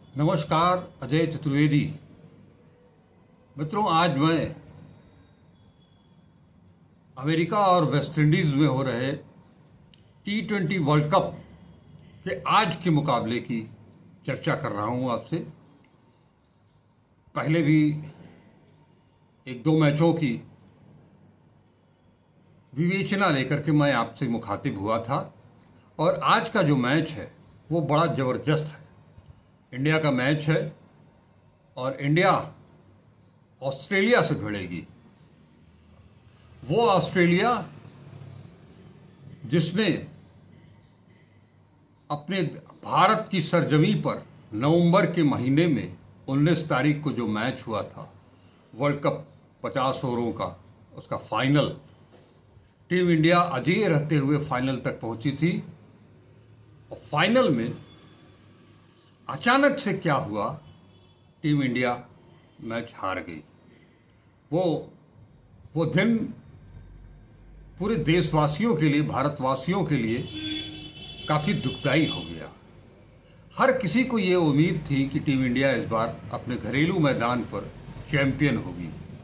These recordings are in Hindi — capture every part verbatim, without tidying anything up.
नमस्कार, अजय चतुर्वेदी। मित्रों, आज मैं अमेरिका और वेस्ट इंडीज में हो रहे टी ट्वेंटी वर्ल्ड कप के आज के मुकाबले की चर्चा कर रहा हूं आपसे। पहले भी एक दो मैचों की विवेचना लेकर के मैं आपसे मुखातिब हुआ था और आज का जो मैच है वो बड़ा ज़बरदस्त है। इंडिया का मैच है और इंडिया ऑस्ट्रेलिया से भिड़ेगी। वो ऑस्ट्रेलिया जिसने अपने भारत की सरजमी पर नवंबर के महीने में उन्नीस तारीख को जो मैच हुआ था वर्ल्ड कप पचास ओवरों का, उसका फाइनल, टीम इंडिया अजेय रहते हुए फाइनल तक पहुंची थी। और फाइनल में अचानक से क्या हुआ, टीम इंडिया मैच हार गई। वो वो दिन पूरे देशवासियों के लिए, भारतवासियों के लिए काफ़ी दुखदाई हो गया। हर किसी को ये उम्मीद थी कि टीम इंडिया इस बार अपने घरेलू मैदान पर चैंपियन होगी।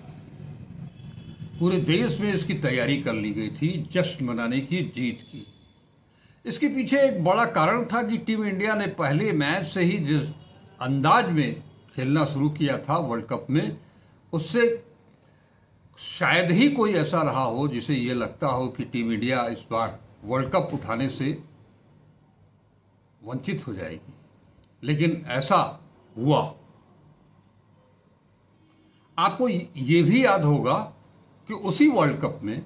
पूरे देश में इसकी तैयारी कर ली गई थी, जश्न मनाने की, जीत की। इसके पीछे एक बड़ा कारण था कि टीम इंडिया ने पहले मैच से ही जिस अंदाज में खेलना शुरू किया था वर्ल्ड कप में, उससे शायद ही कोई ऐसा रहा हो जिसे ये लगता हो कि टीम इंडिया इस बार वर्ल्ड कप उठाने से वंचित हो जाएगी। लेकिन ऐसा हुआ। आपको ये भी याद होगा कि उसी वर्ल्ड कप में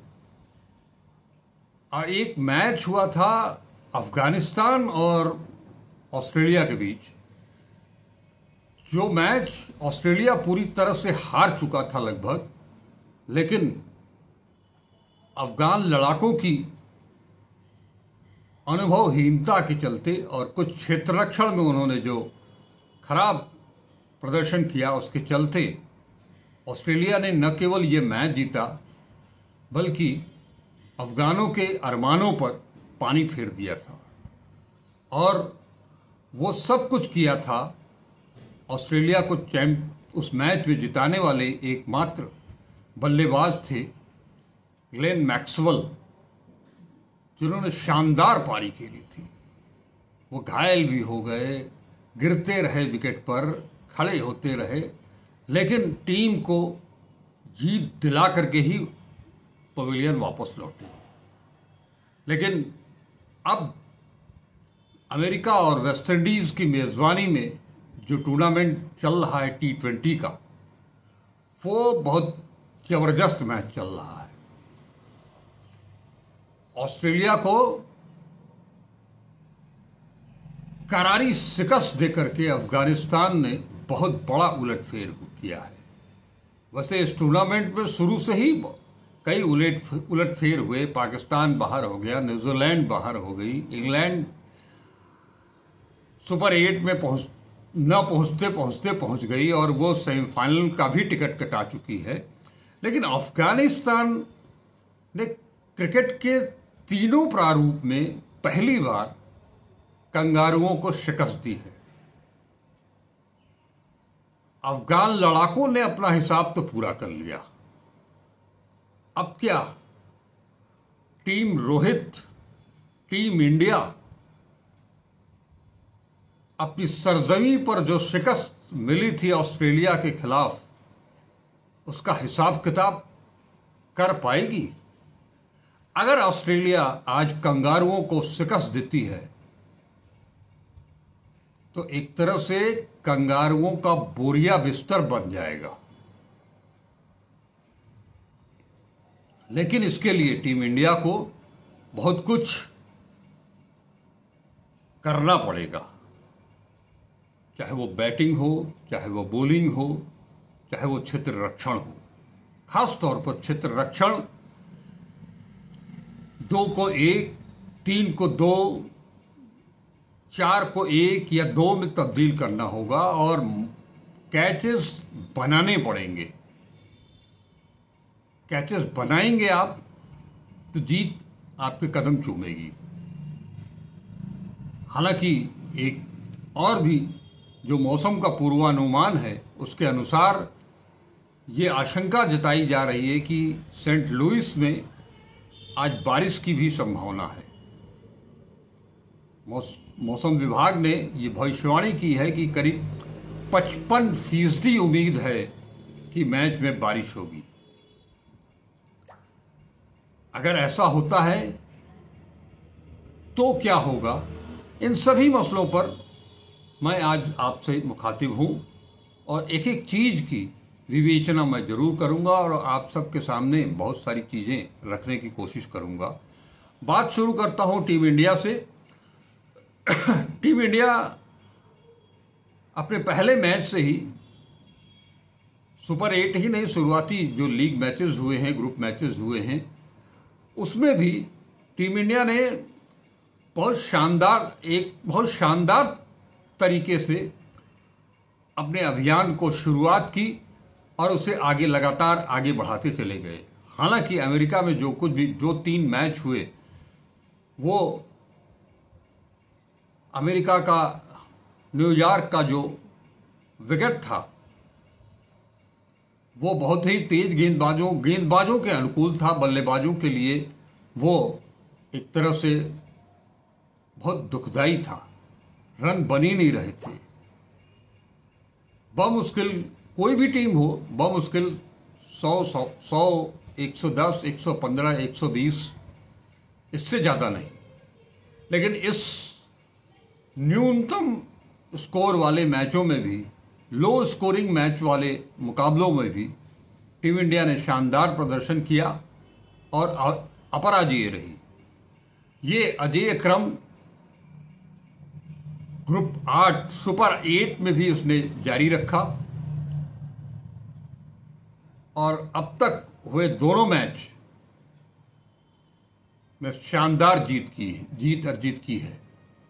एक मैच हुआ था अफगानिस्तान और ऑस्ट्रेलिया के बीच। जो मैच ऑस्ट्रेलिया पूरी तरह से हार चुका था लगभग, लेकिन अफगान लड़ाकों की अनुभवहीनता के चलते और कुछ क्षेत्ररक्षण में उन्होंने जो खराब प्रदर्शन किया उसके चलते ऑस्ट्रेलिया ने न केवल ये मैच जीता बल्कि अफगानों के अरमानों पर पानी फेर दिया था। और वो सब कुछ किया था ऑस्ट्रेलिया को चैंप उस मैच में जिताने वाले एकमात्र बल्लेबाज थे ग्लेन मैक्सवेल, जिन्होंने शानदार पारी खेली थी। वो घायल भी हो गए, गिरते रहे विकेट पर, खड़े होते रहे, लेकिन टीम को जीत दिला करके ही पवेलियन वापस लौटे। लेकिन अब अमेरिका और वेस्ट इंडीज की मेजबानी में जो टूर्नामेंट चल रहा है टी ट्वेंटी का, वो बहुत जबरदस्त मैच चल रहा है। ऑस्ट्रेलिया को करारी शिकस्त देकर के अफगानिस्तान ने बहुत बड़ा उलटफेर किया है। वैसे इस टूर्नामेंट में शुरू से ही कई उलट उलटफेर हुए। पाकिस्तान बाहर हो गया, न्यूजीलैंड बाहर हो गई, इंग्लैंड सुपर एट में पहुंच न पहुंचते पहुंचते पहुंच गई और वो सेमीफाइनल का भी टिकट कटा चुकी है। लेकिन अफगानिस्तान ने क्रिकेट के तीनों प्रारूप में पहली बार कंगारुओं को शिकस्त दी है। अफगान लड़ाकों ने अपना हिसाब तो पूरा कर लिया। अब क्या टीम रोहित, टीम इंडिया अपनी सरजमी पर जो शिकस्त मिली थी ऑस्ट्रेलिया के खिलाफ, उसका हिसाब किताब कर पाएगी? अगर ऑस्ट्रेलिया आज कंगारुओं को शिकस्त देती है तो एक तरह से कंगारुओं का बोरिया बिस्तर बन जाएगा। लेकिन इसके लिए टीम इंडिया को बहुत कुछ करना पड़ेगा, चाहे वो बैटिंग हो, चाहे वो बॉलिंग हो, चाहे वो क्षेत्र रक्षण हो। खास तौर पर क्षेत्र रक्षण दो को एक, तीन को दो, चार को एक या दो में तब्दील करना होगा और कैचेस बनाने पड़ेंगे। कैचेस बनाएंगे आप तो जीत आपके कदम चूमेगी। हालांकि एक और भी जो मौसम का पूर्वानुमान है उसके अनुसार ये आशंका जताई जा रही है कि सेंट लुइस में आज बारिश की भी संभावना है। मौसम विभाग ने ये भविष्यवाणी की है कि करीब पचपन फीसदी उम्मीद है कि मैच में बारिश होगी। अगर ऐसा होता है तो क्या होगा, इन सभी मसलों पर मैं आज आपसे मुखातिब हूं और एक एक चीज़ की विवेचना मैं जरूर करूंगा और आप सबके सामने बहुत सारी चीज़ें रखने की कोशिश करूंगा। बात शुरू करता हूं टीम इंडिया से। टीम इंडिया अपने पहले मैच से ही सुपर एट ही नहीं, शुरुआती जो लीग मैचेस हुए हैं, ग्रुप मैचेस हुए हैं, उसमें भी टीम इंडिया ने बहुत शानदार एक बहुत शानदार तरीके से अपने अभियान को शुरुआत की और उसे आगे लगातार आगे बढ़ाते चले गए। हालांकि अमेरिका में जो कुछ भी जो तीन मैच हुए वो अमेरिका का न्यूयॉर्क का जो विकेट था वो बहुत ही तेज गेंदबाजों गेंदबाजों के अनुकूल था। बल्लेबाजों के लिए वो एक तरह से बहुत दुखदाई था, रन बन ही नहीं रहे थे। बमुश्किल कोई भी टीम हो, बमुश्किल सौ सौ सौ एक सौ दस, एक सौ पंद्रह, एक सौ बीस, इससे ज़्यादा नहीं। लेकिन इस न्यूनतम स्कोर वाले मैचों में भी, लो स्कोरिंग मैच वाले मुकाबलों में भी टीम इंडिया ने शानदार प्रदर्शन किया और अपराजेय रही। ये अजेय क्रम ग्रुप आठ सुपर एट में भी उसने जारी रखा और अब तक हुए दोनों मैच में शानदार जीत की जीत अर्जित की है।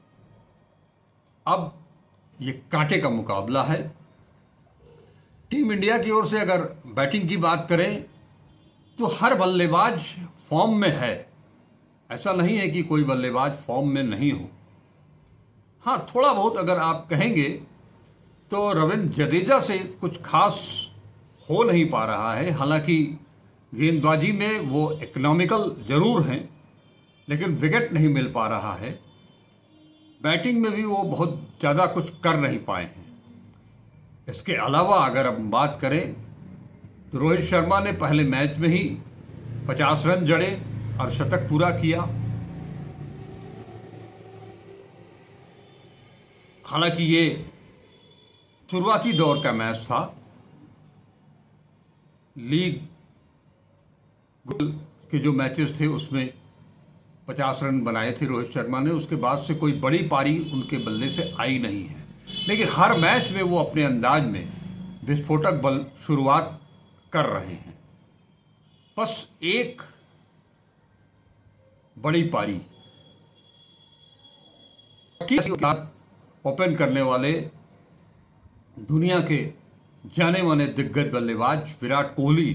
अब ये कांटे का मुकाबला है। टीम इंडिया की ओर से अगर बैटिंग की बात करें तो हर बल्लेबाज फॉर्म में है। ऐसा नहीं है कि कोई बल्लेबाज फॉर्म में नहीं हो। हाँ, थोड़ा बहुत अगर आप कहेंगे तो रविंद्र जडेजा से कुछ खास हो नहीं पा रहा है। हालांकि गेंदबाजी में वो इकोनॉमिकल जरूर हैं, लेकिन विकेट नहीं मिल पा रहा है। बैटिंग में भी वो बहुत ज़्यादा कुछ कर नहीं पाए हैं। इसके अलावा अगर हम बात करें तो रोहित शर्मा ने पहले मैच में ही पचास रन जड़े और शतक पूरा किया। हालांकि ये शुरुआती दौर का मैच था। लीग के जो मैचेस थे उसमें पचास रन बनाए थे रोहित शर्मा ने। उसके बाद से कोई बड़ी पारी उनके बल्ले से आई नहीं है, लेकिन हर मैच में वो अपने अंदाज में विस्फोटक बल शुरुआत कर रहे हैं। बस एक बड़ी पारी ओपन करने वाले दुनिया के जाने माने दिग्गज बल्लेबाज विराट कोहली,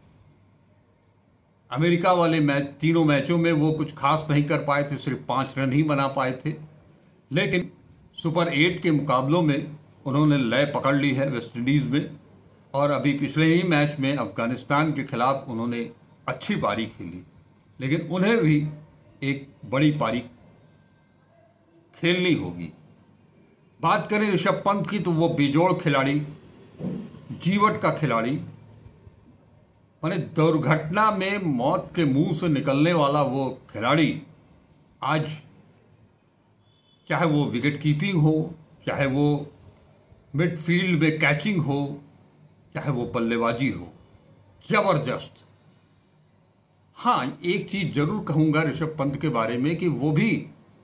अमेरिका वाले मैच तीनों मैचों में वो कुछ खास नहीं कर पाए थे, सिर्फ पाँच रन ही बना पाए थे। लेकिन सुपर एट के मुकाबलों में उन्होंने लय पकड़ ली है वेस्ट इंडीज़ में, और अभी पिछले ही मैच में अफगानिस्तान के खिलाफ उन्होंने अच्छी पारी खेली। लेकिन उन्हें भी एक बड़ी पारी खेलनी होगी। बात करें ऋषभ पंत की तो वो बेजोड़ खिलाड़ी, जीवट का खिलाड़ी, माने दुर्घटना में मौत के मुंह से निकलने वाला वो खिलाड़ी आज चाहे वो विकेट कीपिंग हो, चाहे वो मिडफील्ड में कैचिंग हो, चाहे वो बल्लेबाजी हो, जबरदस्त। हाँ, एक चीज जरूर कहूंगा ऋषभ पंत के बारे में कि वो भी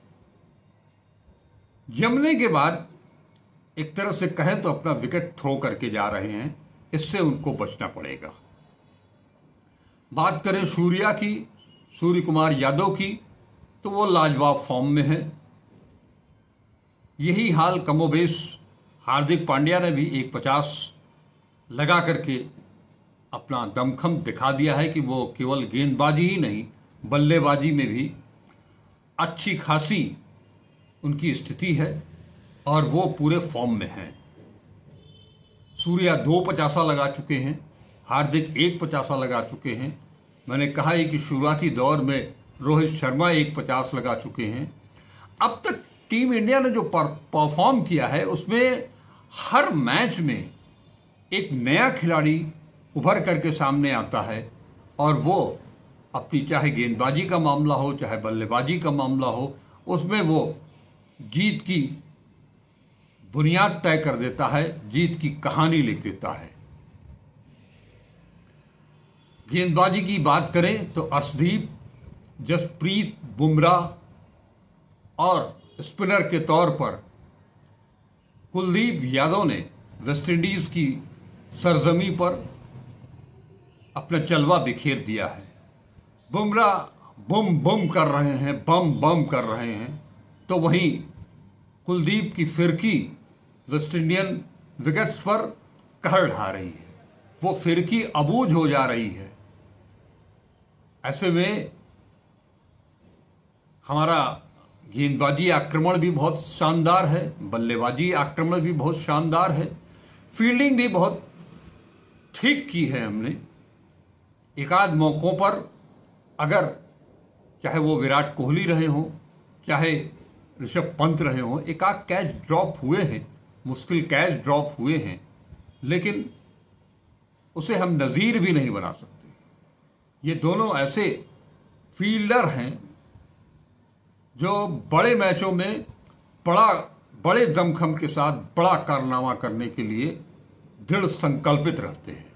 जमने के बाद एक तरह से कहें तो अपना विकेट थ्रो करके जा रहे हैं, इससे उनको बचना पड़ेगा। बात करें सूर्या की, सूर्य कुमार यादव की, तो वो लाजवाब फॉर्म में है। यही हाल कमोबेश हार्दिक पांड्या ने भी एक पचास लगा करके अपना दमखम दिखा दिया है कि वो केवल गेंदबाजी ही नहीं, बल्लेबाजी में भी अच्छी खासी उनकी स्थिति है और वो पूरे फॉर्म में हैं। सूर्या दो पचासा लगा चुके हैं, हार्दिक एक पचासा लगा चुके हैं। मैंने कहा है कि शुरुआती दौर में रोहित शर्मा एक पचास लगा चुके हैं। अब तक टीम इंडिया ने जो परफॉर्म किया है उसमें हर मैच में एक नया खिलाड़ी उभर करके सामने आता है और वो अपनी चाहे गेंदबाजी का मामला हो चाहे बल्लेबाजी का मामला हो, उसमें वो जीत की बुनियाद तय कर देता है, जीत की कहानी लिख देता है। गेंदबाजी की बात करें तो अर्शदीप, जसप्रीत बुमराह और स्पिनर के तौर पर कुलदीप यादव ने वेस्टइंडीज की सरजमी पर अपना जलवा बिखेर दिया है। बुमराह बुम बुम कर रहे हैं, बम बम कर रहे हैं, तो वहीं कुलदीप की फिरकी वेस्ट इंडियन विकेट्स पर कहर ढा रही है, वो फिरकी अबूझ हो जा रही है। ऐसे में हमारा गेंदबाजी आक्रमण भी बहुत शानदार है, बल्लेबाजी आक्रमण भी बहुत शानदार है, फील्डिंग भी बहुत ठीक की है हमने। एक आध मौक़ों पर अगर चाहे वो विराट कोहली रहे हों चाहे ऋषभ पंत रहे हों, एक आध कैच ड्रॉप हुए हैं, मुश्किल कैच ड्रॉप हुए हैं, लेकिन उसे हम नज़ीर भी नहीं बना सकते। ये दोनों ऐसे फील्डर हैं जो बड़े मैचों में बड़ा बड़े दमखम के साथ बड़ा कारनामा करने के लिए दृढ़ संकल्पित रहते हैं।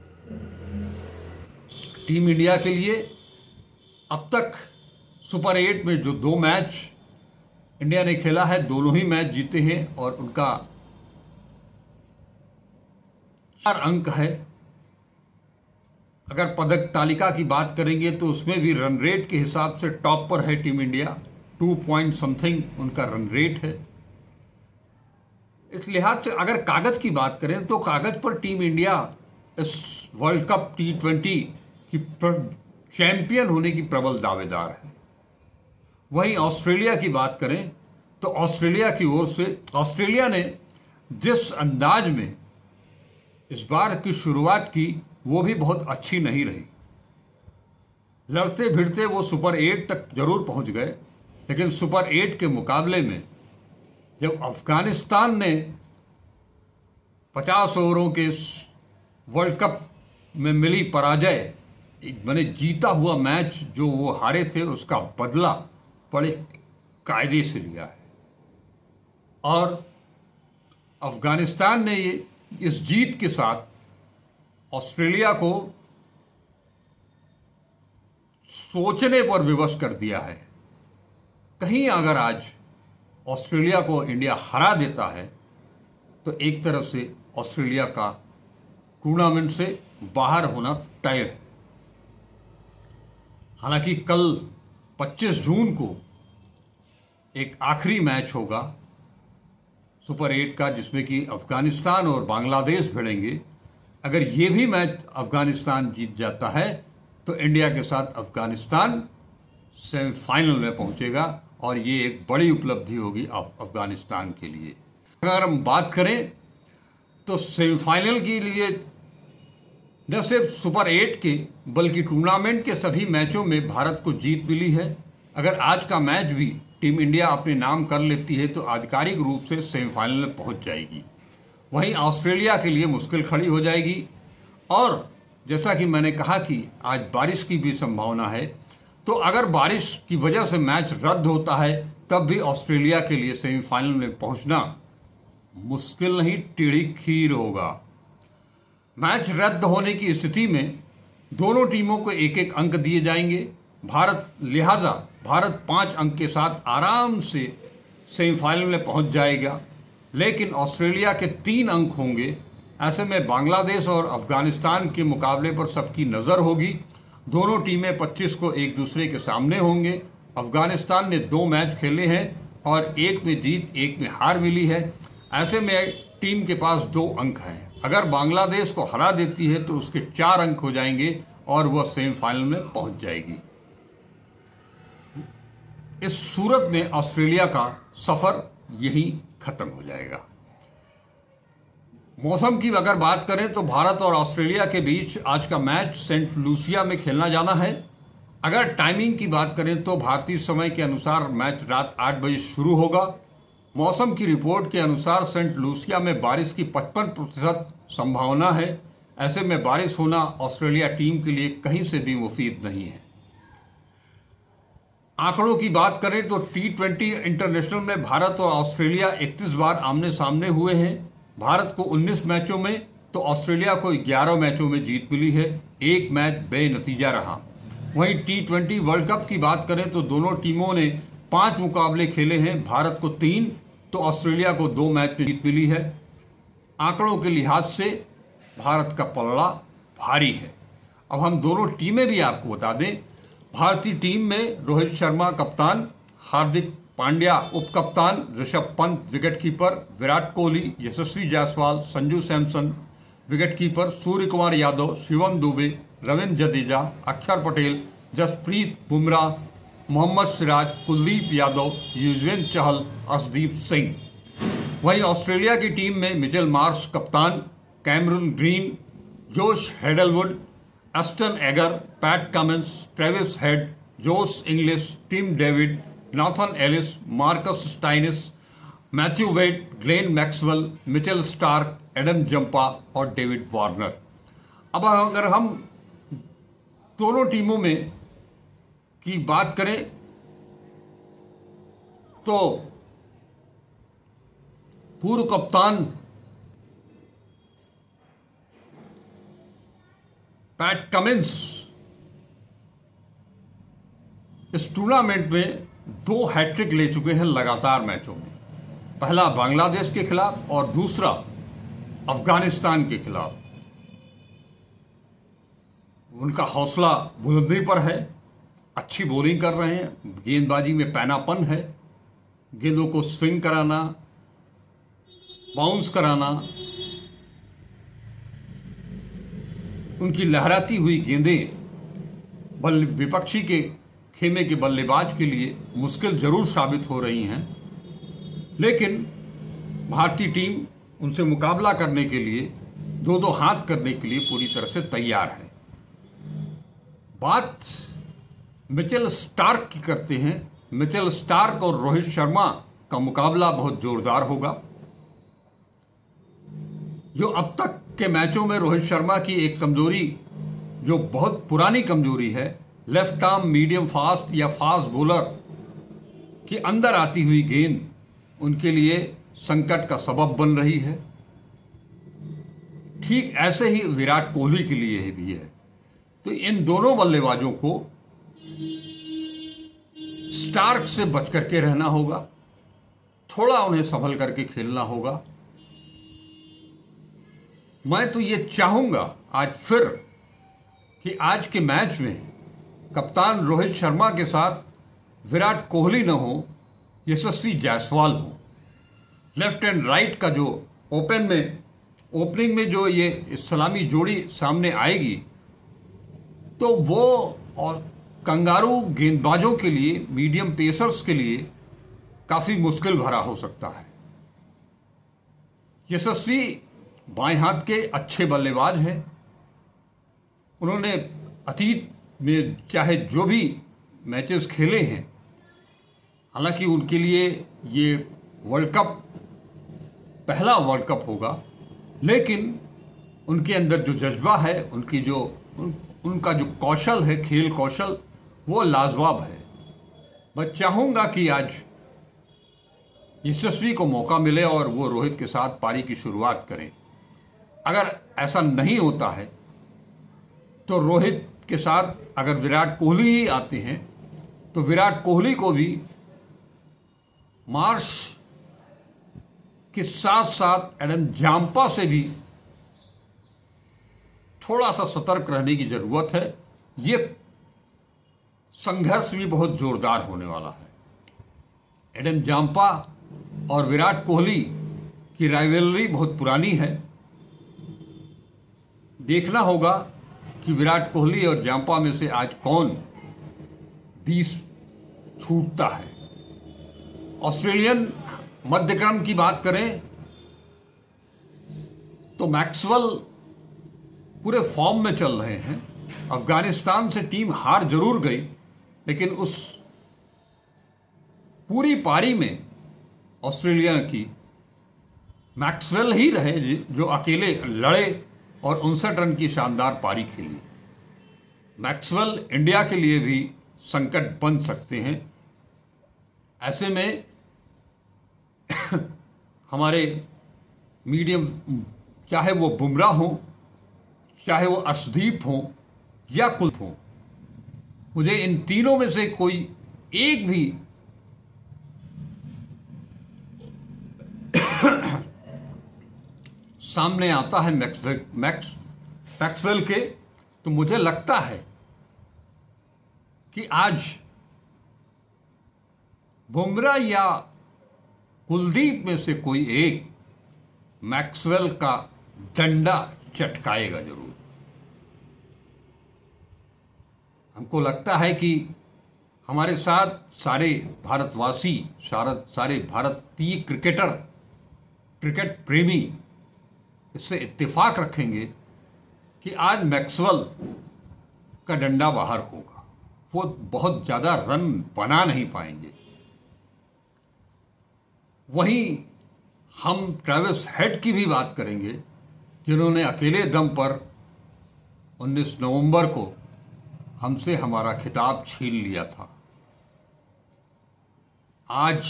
टीम इंडिया के लिए अब तक सुपर एट में जो दो मैच इंडिया ने खेला है, दोनों ही मैच जीते हैं और उनका चार अंक है। अगर पदक तालिका की बात करेंगे तो उसमें भी रन रेट के हिसाब से टॉप पर है team India, two point something उनका रन रेट है। इस लिहाज से अगर कागज की बात करें तो कागज पर टीम इंडिया इस वर्ल्ड कप टी ट्वेंटी की चैंपियन होने की प्रबल दावेदार है। वहीं ऑस्ट्रेलिया की बात करें तो ऑस्ट्रेलिया की ओर से ऑस्ट्रेलिया ने जिस अंदाज में इस बार की शुरुआत की वो भी बहुत अच्छी नहीं रही। लड़ते भिड़ते वो सुपर एट तक जरूर पहुंच गए, लेकिन सुपर एट के मुकाबले में जब अफगानिस्तान ने पचास ओवरों के वर्ल्ड कप में मिली पराजय, मैंने जीता हुआ मैच जो वो हारे थे उसका बदला बड़े कायदे से लिया है और अफगानिस्तान ने ये इस जीत के साथ ऑस्ट्रेलिया को सोचने पर विवश कर दिया है। कहीं अगर आज ऑस्ट्रेलिया को इंडिया हरा देता है तो एक तरफ से ऑस्ट्रेलिया का टूर्नामेंट से बाहर होना तय है। हालांकि कल पच्चीस जून को एक आखिरी मैच होगा सुपर एट का, जिसमें कि अफगानिस्तान और बांग्लादेश भिड़ेंगे। अगर ये भी मैच अफगानिस्तान जीत जाता है तो इंडिया के साथ अफगानिस्तान सेमीफाइनल में पहुंचेगा और ये एक बड़ी उपलब्धि होगी अफगानिस्तान के लिए। अगर हम बात करें तो सेमीफाइनल के लिए न सिर्फ सुपर एट के बल्कि टूर्नामेंट के सभी मैचों में भारत को जीत मिली है। अगर आज का मैच भी टीम इंडिया अपने नाम कर लेती है तो आधिकारिक रूप से सेमीफाइनल में पहुंच जाएगी। वहीं ऑस्ट्रेलिया के लिए मुश्किल खड़ी हो जाएगी और जैसा कि मैंने कहा कि आज बारिश की भी संभावना है, तो अगर बारिश की वजह से मैच रद्द होता है तब भी ऑस्ट्रेलिया के लिए सेमीफाइनल में पहुंचना मुश्किल नहीं, टेढ़ी खीर होगा। मैच रद्द होने की स्थिति में दोनों टीमों को एक एक अंक दिए जाएंगे। भारत लिहाजा भारत पाँच अंक के साथ आराम से सेमीफाइनल में पहुंच जाएगा, लेकिन ऑस्ट्रेलिया के तीन अंक होंगे। ऐसे में बांग्लादेश और अफगानिस्तान के मुकाबले पर सबकी नज़र होगी। दोनों टीमें पच्चीस को एक दूसरे के सामने होंगे। अफगानिस्तान ने दो मैच खेले हैं और एक में जीत एक में हार मिली है। ऐसे में टीम के पास दो अंक हैं। अगर बांग्लादेश को हरा देती है तो उसके चार अंक हो जाएंगे और वह सेमीफाइनल में पहुंच जाएगी। इस सूरत में ऑस्ट्रेलिया का सफर यही खत्म हो जाएगा। मौसम की अगर बात करें तो भारत और ऑस्ट्रेलिया के बीच आज का मैच सेंट लूसिया में खेलना जाना है। अगर टाइमिंग की बात करें तो भारतीय समय के अनुसार मैच रात आठ बजे शुरू होगा। मौसम की रिपोर्ट के अनुसार सेंट लूसिया में बारिश की पचपन प्रतिशत संभावना है। ऐसे में बारिश होना ऑस्ट्रेलिया टीम के लिए कहीं से भी मुफीद नहीं है। आंकड़ों की बात करें तो टी ट्वेंटी इंटरनेशनल में भारत और ऑस्ट्रेलिया इकतीस बार आमने सामने हुए हैं। भारत को उन्नीस मैचों में तो ऑस्ट्रेलिया को ग्यारह मैचों में जीत मिली है। एक मैच बेनतीजा रहा। वहीं टी ट्वेंटी वर्ल्ड कप की बात करें तो दोनों टीमों ने पांच मुकाबले खेले हैं। भारत को तीन तो ऑस्ट्रेलिया को दो मैच में जीत मिली है। आंकड़ों के लिहाज से भारत का पलड़ा भारी है। अब हम दोनों टीमें भी आपको बता दें। भारतीय टीम में रोहित शर्मा कप्तान, हार्दिक पांड्या उप कप्तान, ऋषभ पंत विकेटकीपर, विराट कोहली, यशस्वी जायसवाल, संजू सैमसन विकेटकीपर, सूर्य कुमार यादव, शिवम दुबे, रविंद्र जडेजा, अक्षर पटेल, जसप्रीत बुमराह, मोहम्मद सिराज, कुलदीप यादव, युजवेंद्र चहल, अर्शदीप सिंह। वहीं ऑस्ट्रेलिया की टीम में मिचेल मार्श कप्तान, Cameron Green, Josh Hazlewood, Ashton Agar, Pat Cummins, Travis Head, Josh Inglis, Tim David, Nathan Ellis, Marcus Stoinis, Matthew Wade, Glenn Maxwell, Mitchell Starc, Adam Zampa और डेविड वार्नर। अब अगर हम दोनों टीमों में की बात करें तो पूर्व कप्तान पैट कमिंस इस टूर्नामेंट में दो हैट्रिक ले चुके हैं लगातार मैचों में। पहला बांग्लादेश के खिलाफ और दूसरा अफगानिस्तान के खिलाफ। उनका हौसला बुलंदी पर है। अच्छी बॉलिंग कर रहे हैं। गेंदबाजी में पैनापन है। गेंदों को स्विंग कराना, बाउंस कराना, उनकी लहराती हुई गेंदें बल्ले विपक्षी के खेमे के बल्लेबाज के लिए मुश्किल जरूर साबित हो रही हैं, लेकिन भारतीय टीम उनसे मुकाबला करने के लिए, दो दो हाथ करने के लिए पूरी तरह से तैयार है। बात मिचेल स्टार्क की करते हैं। मिचेल स्टार्क और रोहित शर्मा का मुकाबला बहुत जोरदार होगा। जो अब तक के मैचों में रोहित शर्मा की एक कमजोरी, जो बहुत पुरानी कमजोरी है, लेफ्ट आर्म मीडियम फास्ट या फास्ट बॉलर की अंदर आती हुई गेंद उनके लिए संकट का सबब बन रही है। ठीक ऐसे ही विराट कोहली के लिए भी है। तो इन दोनों बल्लेबाजों को स्टार्क से बच करके रहना होगा। थोड़ा उन्हें संभल करके खेलना होगा। मैं तो ये चाहूंगा आज फिर कि आज के मैच में कप्तान रोहित शर्मा के साथ विराट कोहली न हो, यशस्वी जायसवाल हो। लेफ्ट एंड राइट का जो ओपन में ओपनिंग में जो ये सलामी जोड़ी सामने आएगी तो वो और कंगारू गेंदबाजों के लिए, मीडियम पेसर्स के लिए काफी मुश्किल भरा हो सकता है। यशस्वी बाएं हाथ के अच्छे बल्लेबाज हैं। उन्होंने अतीत में चाहे जो भी मैचेस खेले हैं, हालांकि उनके लिए ये वर्ल्ड कप पहला वर्ल्ड कप होगा, लेकिन उनके अंदर जो जज्बा है, उनकी जो उन, उनका जो कौशल है, खेल कौशल, वो लाजवाब है। मैं चाहूंगा कि आज यशस्वी को मौका मिले और वो रोहित के साथ पारी की शुरुआत करें। अगर ऐसा नहीं होता है तो रोहित के साथ अगर विराट कोहली ही आते हैं तो विराट कोहली को भी मार्श के साथ साथ एडम जांपा से भी थोड़ा सा सतर्क रहने की जरूरत है। ये संघर्ष भी बहुत जोरदार होने वाला है। एडम जांपा और विराट कोहली की राइवलरी बहुत पुरानी है। देखना होगा कि विराट कोहली और जांपा में से आज कौन बीस छूटता है। ऑस्ट्रेलियन मध्यक्रम की बात करें तो मैक्सवेल पूरे फॉर्म में चल रहे हैं। अफगानिस्तान से टीम हार जरूर गई, लेकिन उस पूरी पारी में ऑस्ट्रेलिया की मैक्सवेल ही रहे जो अकेले लड़े और उनसठ रन की शानदार पारी खेली। मैक्सवेल इंडिया के लिए भी संकट बन सकते हैं। ऐसे में हमारे मीडियम, चाहे वो बुमराह हो, चाहे वो अर्शदीप हो या कुलदीप हो, मुझे इन तीनों में से कोई एक भी सामने आता है मैक्सवेल मैक्स मैक्सवेल के, तो मुझे लगता है कि आज बुमराह या कुलदीप में से कोई एक मैक्सवेल का डंडा चटकाएगा जरूर। हमको लगता है कि हमारे साथ सारे भारतवासी, सारे सारे भारतीय क्रिकेटर, क्रिकेट प्रेमी इससे इत्तेफाक रखेंगे कि आज मैक्सवेल का डंडा बाहर होगा। वो बहुत ज़्यादा रन बना नहीं पाएंगे। वहीं हम ट्रेविस हेड की भी बात करेंगे, जिन्होंने अकेले दम पर उन्नीस नवंबर को हमसे हमारा खिताब छीन लिया था। आज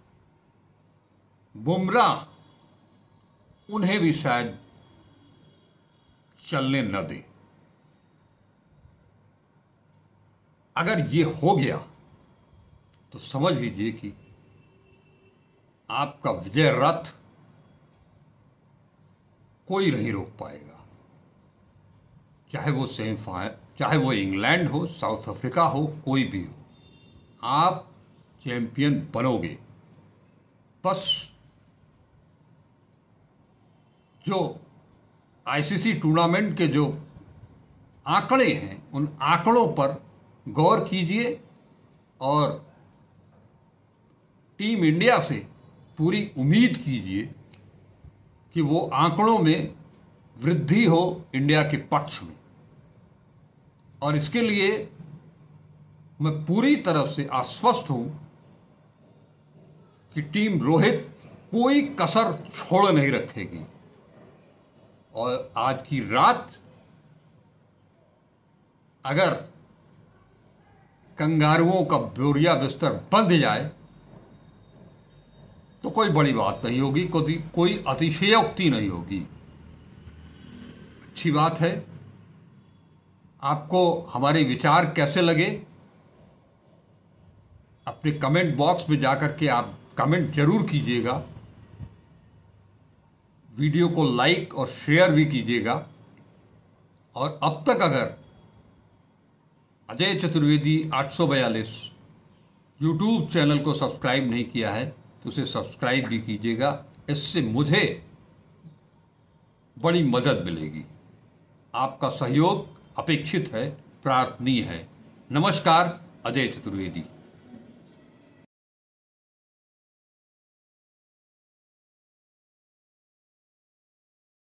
बुमराह उन्हें भी शायद चलने न दे। अगर ये हो गया तो समझ लीजिए कि आपका विजय रथ कोई नहीं रोक पाएगा। चाहे वो सेमीफाइनल, चाहे वो इंग्लैंड हो, साउथ अफ्रीका हो, कोई भी हो, आप चैंपियन बनोगे। बस जो आईसीसी टूर्नामेंट के जो आंकड़े हैं, उन आंकड़ों पर गौर कीजिए और टीम इंडिया से पूरी उम्मीद कीजिए कि वो आंकड़ों में वृद्धि हो इंडिया के पक्ष में। और इसके लिए मैं पूरी तरह से आश्वस्त हूं कि टीम रोहित कोई कसर छोड़ नहीं रखेगी। और आज की रात अगर कंगारुओं का बोरिया बिस्तर बंध जाए तो कोई बड़ी बात नहीं होगी, कोई कोई अतिशयोक्ति नहीं होगी। अच्छी बात है। आपको हमारे विचार कैसे लगे, अपने कमेंट बॉक्स में जाकर के आप कमेंट जरूर कीजिएगा। वीडियो को लाइक और शेयर भी कीजिएगा। और अब तक अगर अजय चतुर्वेदी आठ सौ बयालीस यूट्यूब चैनल को सब्सक्राइब नहीं किया है तो उसे सब्सक्राइब भी कीजिएगा। इससे मुझे बड़ी मदद मिलेगी। आपका सहयोग अपेक्षित है, प्रार्थनीय है। नमस्कार, अजय चतुर्वेदी।